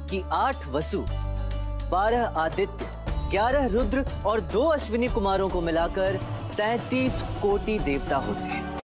कि 8 वसु, 12 आदित्य, 11 रुद्र और 2 अश्विनी कुमारों को मिलाकर 33 कोटि देवता होते हैं।